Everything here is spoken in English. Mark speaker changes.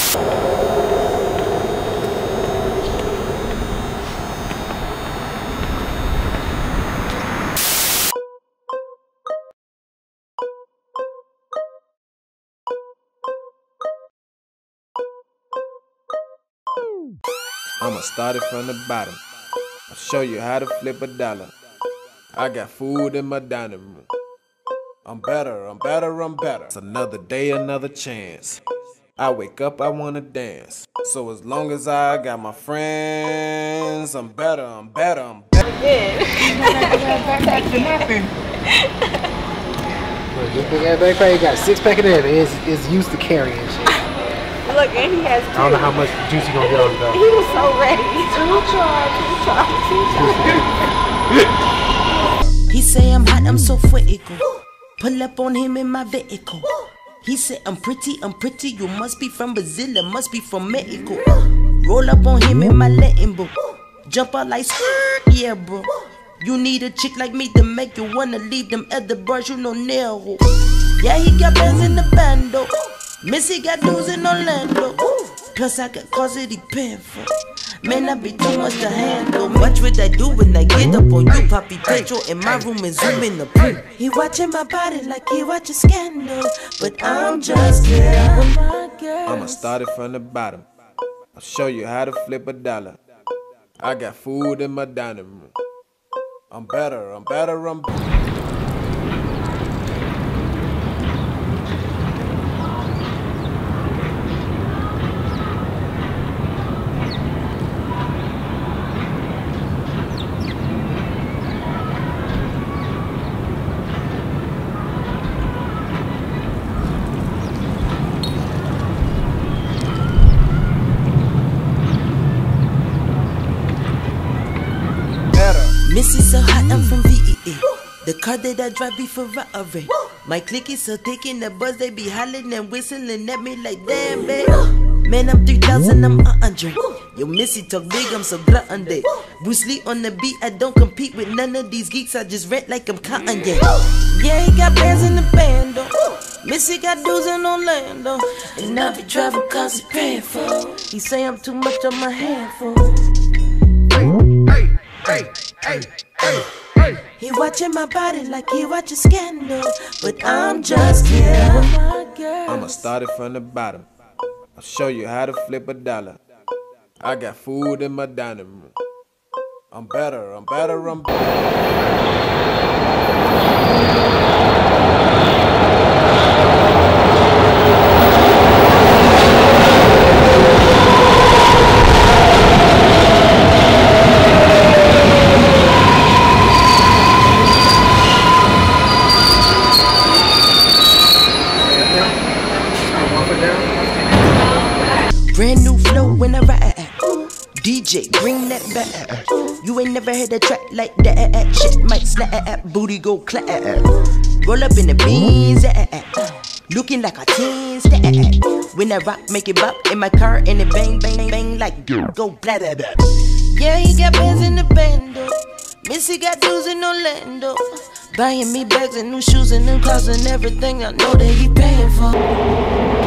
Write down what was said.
Speaker 1: I'ma start it from the bottom. I'll show you how to flip a dollar. I got food in my dining room. I'm better, I'm better, I'm better. It's another day, another chance. I wake up, I wanna dance. So as long as I got my friends, I'm better, I'm better, I'm better.
Speaker 2: Back to nothing. Look, this big ass backpack, you got a 6-pack of that. It's used to carrying shit.
Speaker 3: Look, and he has two.
Speaker 2: I don't know how much juice he gonna get on it though.
Speaker 3: He was so ready. Two.
Speaker 4: He say I'm hot, I'm so fuego. Pull up on him in my vehicle. He said I'm pretty, you must be from Brazil, it must be from Mexico. Roll up on him in my Latin book. Jump out like yeah bro. You need a chick like me to make you wanna leave them other bars, you know Nero. Yeah, he got bands in the bando. Missy got dudes in Orlando. Plus I got cause it depend for. Man, I be too much to handle. Watch what I do when I get up on you, Papi Pedro. In my room and zoom in the pool. He watching my body like he watching Scandal. But I'm just here with my girl.
Speaker 1: I'ma start it from the bottom. I'll show you how to flip a dollar. I got food in my dining room. I'm better, I'm better, I'm better.
Speaker 4: Missy so hot, I'm from VEA. The car that I drive be Ferrari. My clique is so thick in the buzz, they be hollering and whistling at me like damn, babe. Man, I'm 3,000, I'm 100. Yo, Missy talk big, I'm so glutton day. Bruce Lee on the beat, I don't compete with none of these geeks, I just rent like I'm cotton, yeah. Yeah, he got bands in the band, though. Missy got dudes in Orlando. And I be driving cause he paying for. He say I'm too much on my handful. He watching my body like he watching Scandal. But I'm just here with my girl.
Speaker 1: I'ma start it from the bottom. I'll show you how to flip a dollar. I got food in my dining room. I'm better, I'm better, I'm
Speaker 4: brand new flow when I ride. DJ, bring that back. You ain't never heard a track like that. Shit might slap, booty go clap. Roll up in the beans, looking like a teen stat. When I rock, make it bop in my car, and it bang, bang, bang like go blah blah blah. Yeah, he got bands in the bando. Missy got dudes in Orlando. Buying me bags and new shoes and new clothes and everything I know that he paying for.